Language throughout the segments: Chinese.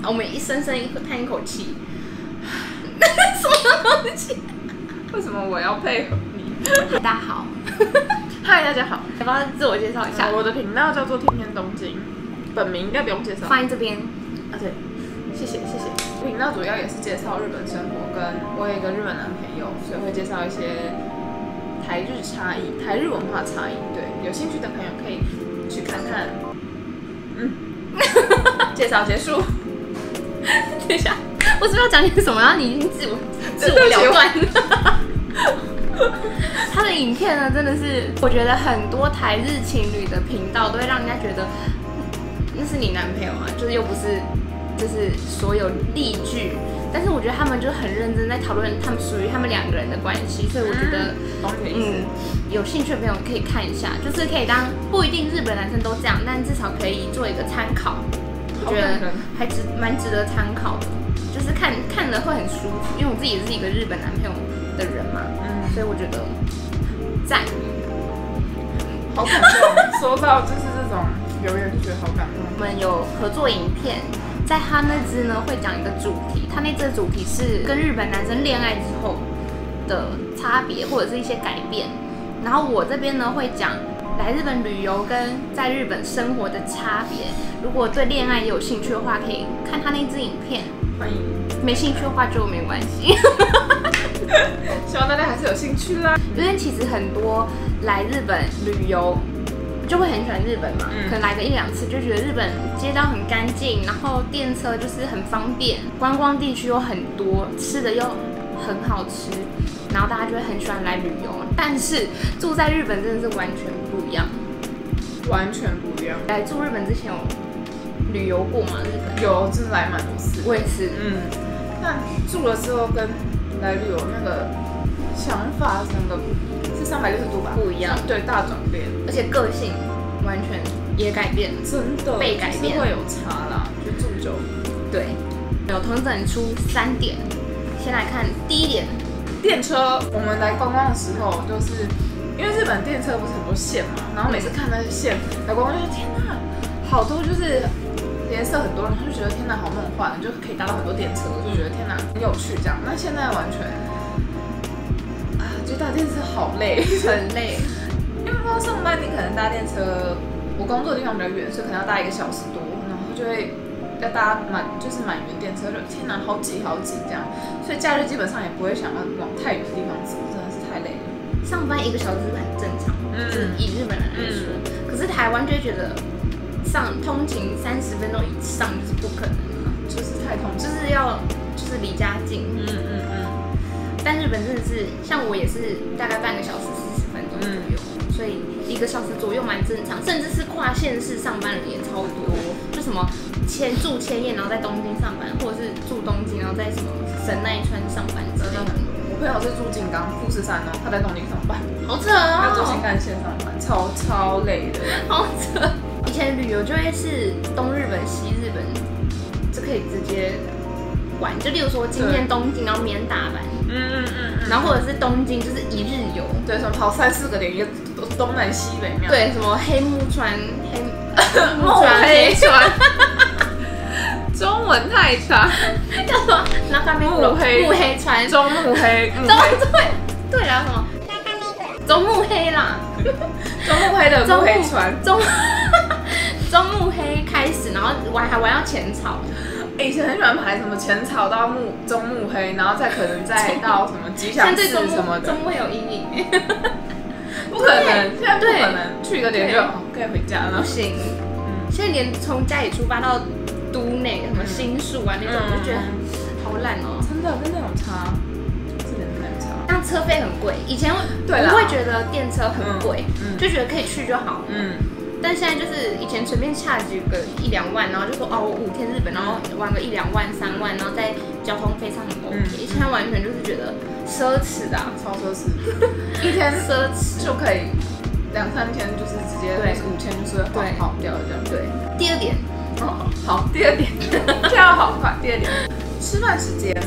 我们一深深叹一口气，什么东西？ 为什么我要配合你？ 大家好， 嗨，大家好， 要不要自我介绍一下？ 我的频道叫做天天东京，本名应该不用介绍。 放在这边啊，对，谢谢。频道主要也是介绍日本生活，跟我有一个日本男朋友，所以会介绍一些台日差异、台日文化差异。对，有兴趣的朋友可以去看看。介绍结束。 等一下，我是不是要讲点什么？然后你已经自我了断了。他的影片呢，真的是我觉得很多台日情侣的频道都会让人家觉得那是你男朋友啊，就是又不是，就是所有例句。但是我觉得他们就很认真在讨论他们属于他们两个人的关系，所以我觉得，有兴趣的朋友可以看一下，就是可以当不一定日本男生都这样，但至少可以做一个参考。我觉得还蛮值得参考的，就是看了会很舒服，因为我自己也是一个日本男朋友的人嘛，所以我觉得赞。 好感动，说到就是这种留言就觉得好感动。 我们有合作影片。在他那支呢会讲一个主题，他那支的主题是跟日本男生恋爱之后的差别或者是一些改变，然后我这边呢会讲来日本旅游跟在日本生活的差别。如果对恋爱也有兴趣的话，可以看他那支影片。 欢迎。 没兴趣的话就没关系。 希望大家还是有兴趣啦。 因为其实很多来日本旅游。就会很喜欢日本嘛，可能来个1、2次就觉得日本街道很干净，然后电车就是很方便，观光地区有很多，吃的又很好吃，然后大家就会很喜欢来旅游。但是住在日本真的是完全不一样， 完全不一样。 来住日本之前有旅游过吗？日本有，真的来蛮多次。 我也是， 但住了之后跟来旅游那个想法整个360度吧， 不一样， 对，大转变， 而且个性完全也改变了， 真的被改变， 会有差啦，就住久。对， 有统整出3点，先来看第1点， 电车。我们来观光的时候，就是因为日本电车不是很多线嘛，然后每次看那些线来观光，就觉得天哪，好多就是颜色很多，然后就觉得天哪，好梦幻，就可以搭到很多电车，就觉得天哪，很有趣这样。那现在完全。就搭电车好累， 很累。 因为上班你可能搭电车，我工作的地方比较远，所以可能要搭1个小时多，然后就会要搭满圆电车，就天哪，好挤这样。所以假日基本上也不会想要往太远的地方走，真的是太累了。 上班1个小时是很正常，就是以日本人来说。可是台湾就会觉得通勤30分钟以上就是不可能了， 就是太通勤， 就是要离家近。但日本真的是，像我也是大概半个小时40分钟左右，所以1个小时左右蛮正常，甚至是跨县市上班人也超多，就什么住千叶，然后在东京上班，或者是住东京，然后在什么神奈川上班之类的。 我朋友是住静冈富士山哦，他在东京上班， 好扯哦， 要坐新干线上班，超累的， 好扯。以前旅游就会是东日本、西日本，这可以直接玩，就例如说今天东京，然后明天大阪。然后或者是东京就是1日游， 对，什么跑3、4个点，一个东南西北那样。 对，什么黑木川、 黑川，中文太差， 叫什么？木黑川， 中木黑， 对啦，什么？中木黑啦， 中木黑的木黑川，中木黑开始，然后还玩到浅草。 以前很喜欢排什么浅草到中目黑，然后再可能再到什么吉祥寺什么的。 中目有阴影， 不可能，现在不可能去一个点就可以回家了。 不行，现在连从家里出发到都内什么新宿啊那种，我就觉得好懒哦。 真的跟那种差，真的很差。 但车费很贵，以前我会觉得电车很贵，就觉得可以去就好。但现在就是以前随便charge个1、2万，然后就说我5天日本，然后玩个1、2万、3万，然后在交通费上很 OK。现在完全就是觉得奢侈的， 超奢侈，1天奢侈就可以2、3天就是直接5天就是跑掉这样。对， 第2点， 好，第2点跳好快。第2点，吃饭时间，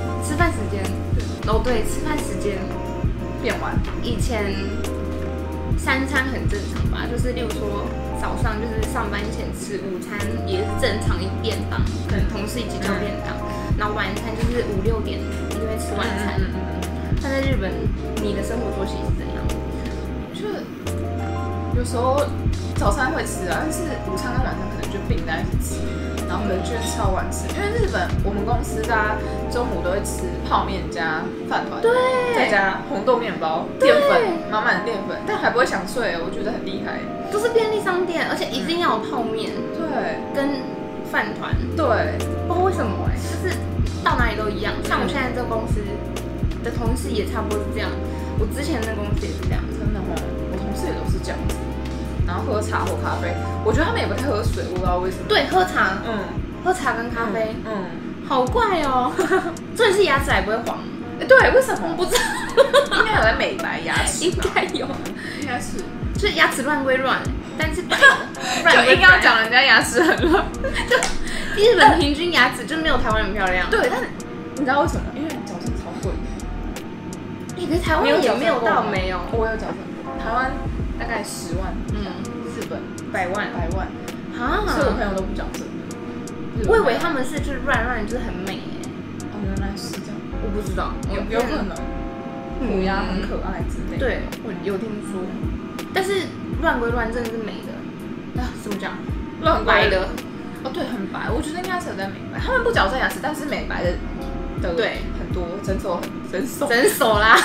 对，吃饭时间变晚。 以前3餐很正常吧，就是例如说早上就是上班前吃午餐也是正常一便当，可能同事一起叫便当，然后晚餐就是5、6点一定会吃晚餐。但在日本，你的生活作息是怎样？ 就是有时候早餐会吃啊，但是午餐跟晚餐可能就并在一起吃，然后可能就是吃到晚吃。因为日本我们公司大家中午都会吃泡面加饭团， 对， 再加红豆面包，淀粉满满的淀粉，但还不会想睡，我觉得很厉害。 都是便利商店，而且一定要有泡面， 对， 跟饭团， 对， 不知道为什么就是到哪里都一样。像我现在这个公司的同事也差不多是这样，我之前那公司也是这样， 真的哦，我同事也都是这样子。然后喝茶或咖啡，我觉得他们也不太喝水，我不知道为什么。 对，喝茶，喝茶跟咖啡，好怪哦。重点是牙齿还不会黄， 对，为什么？ 不知道， 应该有在美白牙齿， 应该有， 应该是， 就是牙齿乱归乱，但是白的， 就硬要讲人家牙齿很乱。 就日本平均牙齿就没有台湾人漂亮。 对，但是你知道为什么？因为矫正超贵。 可是台湾也没有到没有， 我有矫正过，台湾大概10万，日本100万啊，所以我朋友都不矫正。 我以为他们是就是乱乱就是很美耶。 哦，原来是这样， 我不知道， 有可能。虎牙很可爱之类的。 对，我有听说，但是乱归乱，真的是美的。啊，怎么讲？ 乱白的。 哦，对，很白。我觉得应该是有在美白，他们不矫正牙齿，但是美白的对很多诊所啦。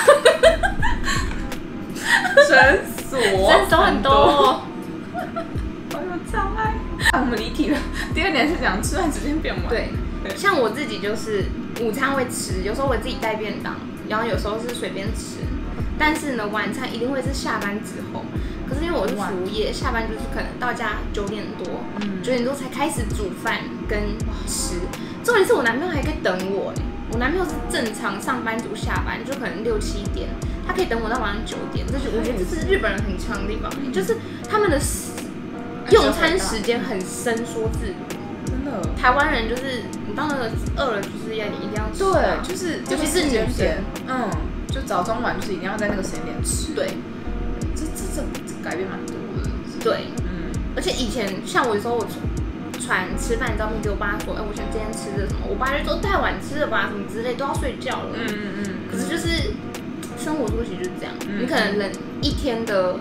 诊所很多， 好有障碍。我们离题了。第2点是讲吃饭时间变晚。 对，像我自己就是午餐会吃，有时候我自己带便当，然后有时候是随便吃。但是呢，晚餐一定会是下班之后。可是因为我是服务业，下班就是可能到家9点多，9点多才开始煮饭跟吃。重点是我男朋友还可以等我我男朋友是正常上班族下班，就可能6、7点，他可以等我到晚上9点。这是我觉得这是日本人很强的地方，就是他们的用餐时间很伸缩自如。 真的， 台湾人就是你到那个饿了，就是要你一定要吃。 对，就是尤其是女生， 就早中晚就是一定要在那个时间点吃。 对， 这改变蛮多的。 对，而且以前像我有时候我传吃饭照片给我爸说，我想今天吃的什么，我爸就说太晚吃了吧，什么之类都要睡觉了。可是就是生活作息就是这样，你可能人一天的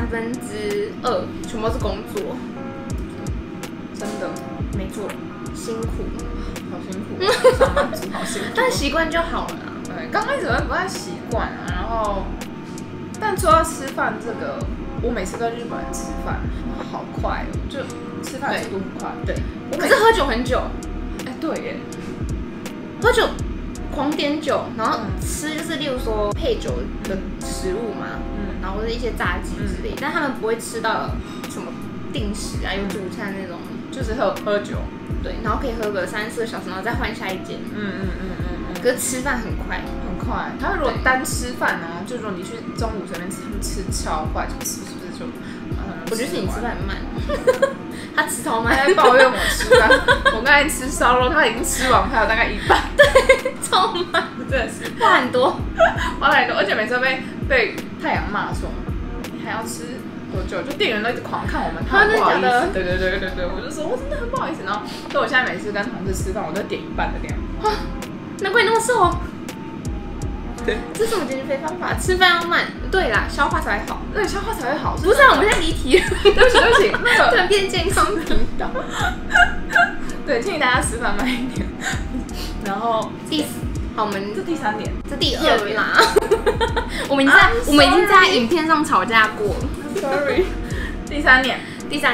2/3全部都是工作， 真的， 没错，辛苦， 好辛苦，上班族好辛苦。 但习惯就好了啦。 对，刚开始会不太习惯啊，然后，但说到吃饭这个，我每次在日本吃饭，好快哦，就吃饭速度很快。对， 可是喝酒很久。 对耶， 喝酒狂点酒，然后吃就是例如说配酒的食物嘛，然后或者一些炸鸡之类，但他们不会吃到什么定时啊，有主餐那种， 就是喝酒。 对，然后可以喝个3、4个小时，然后再换下一间。可是吃饭很快， 很快。他们如果单吃饭呢，就如果你去中午随便吃，他们吃超快，就吃就。 我觉得是你吃饭很慢，他吃超慢， 他在抱怨我吃饭。我刚才吃烧肉，他已经吃完，还有大概1半。 对，超慢， 真的是话很多， 而且每次被太阳骂说你还要吃多久？就店员都一直狂看我们，他不好意思。对，我就说我真的很不好意思。然后，所以我现在每次跟同事吃饭，我都点1半的量。 难怪你那么瘦。 对， 这是我减肥方法，吃饭要慢。对啦，消化才会好。 对，消化才会好。 不是啊，我们现在离题了。 对不起，那个突然变健康频道。 对，建议大家吃饭慢一点。然后好，我们这第3点， 这第2啦。我们已经在影片上吵架过。 Sorry。第3点， 第3。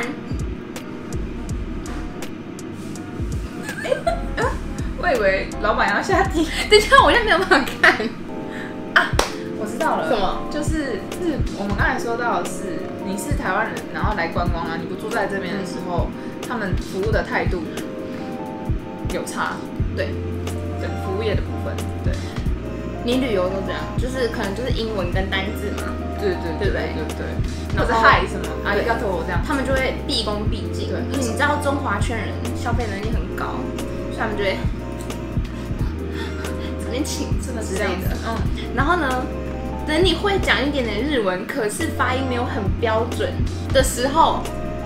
我以为老板要下题。 等一下，我现在没有办法看。 我知道了。 什么？ 就是我们刚才说到的是，你是台湾人，然后来观光啊，你不住在这边的时候，他们服务的态度有差。对，服务业的部分，对。 你旅游都这样，就是可能就是英文跟单字嘛。 对，或者嗨什么阿里嘎多这样， 他们就会毕恭毕敬。对，因为你知道中华圈人消费能力很高，所以他们就会这边请真的是之类的。然后呢，等你会讲一点点日文，可是发音没有很标准的时候，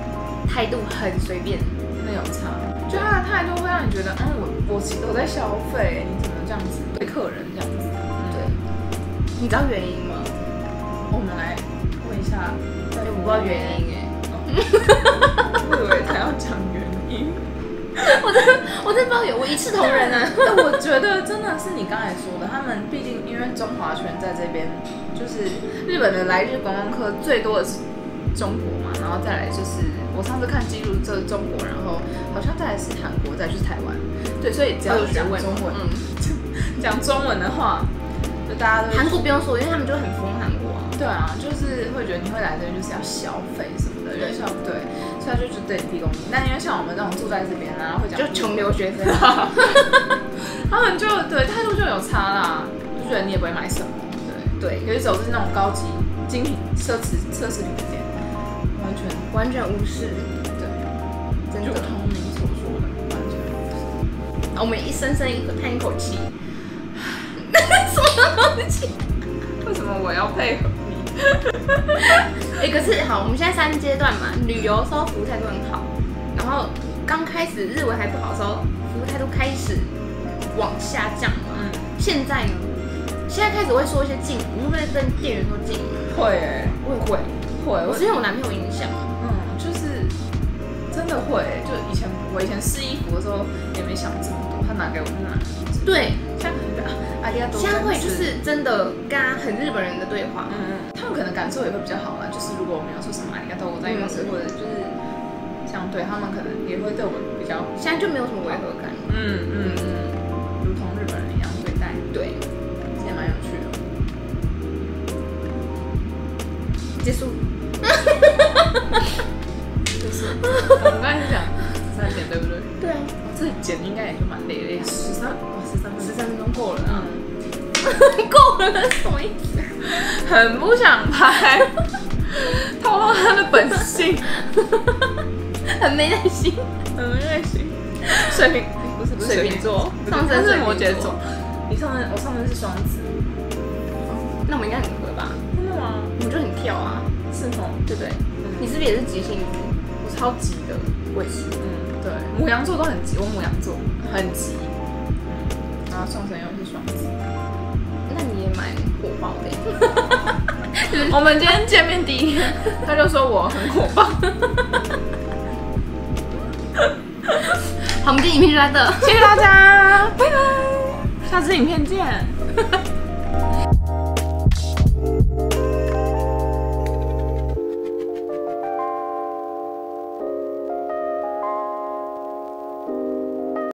态度很随便， 那有差。就他的态度会让你觉得，我在消费，你怎么这样子对客人这样子？ 对，你知道原因吗？ 我们来问一下， 我不知道原因我以为他要讲原因。 我真的不知道，我一视同仁啊。 我觉得真的是你刚才说的，他们毕竟因为中华圈在这边，就是日本的来日观光客最多的是中国嘛，然后再来就是我上次看记录，这中国，然后好像再来是韩国，再就是台湾。对，所以只要有讲中文，讲中文的话，就大家都韩国不用说，因为他们就很疯韩国啊。 对啊，就是会觉得你会来这边就是要消费什么的，对，所以他就对你提供。但因为像我们这种住在这边啊，会讲就穷留学生， 他们就对态度就有差啦，就觉得你也不会买什么，对，可是走的是那种高级精品奢侈品的店， 完全无视， 对，真的就同你所说的，完全无视。 我们深深叹一口气，什么东西？ 为什么我要配合你？ 可是好，我们现在3阶段嘛，旅游的时候服务态度很好，然后刚开始日文还不好的时候，服务态度开始往下降嘛。现在呢？现在开始会说一些敬语，你会不会跟店员说敬语？ 会我也会。 我是因为我男朋友影响， 就是真的会。就我以前试衣服的时候也没想这么多，他拿给我就拿。 对， 现在会就是真的跟他很日本人的对话， 他们可能感受也会比较好啦。就是如果我没有说什么ありがとうございます，或者就是相对他们可能也会对我比较， 现在就没有什么违和感， 如同日本人一样对待， 对， 也蛮有趣的。 结束。 就是我们刚才讲13点对不对？ 对啊， 这剪应该也就蛮累的，13分钟够了啊。 够了什么意思？ 很不想拍，透露他的本性， 很没耐心， 水瓶不是水瓶座， 上升是摩羯座。我上升是双子， 那我们应该很合吧？ 真的吗？ 我们就很跳啊， 是吗？ 对不对？你是不是也是急性子？ 我超急的， 我也是。 对，牡羊座都很急，我牡羊座很急。然后上升又是双子， 那你也蛮火爆的。 我们今天见面第一天，他就说我很火爆。 好，我们今天影片就到这， 谢谢大家，拜拜，下支影片见。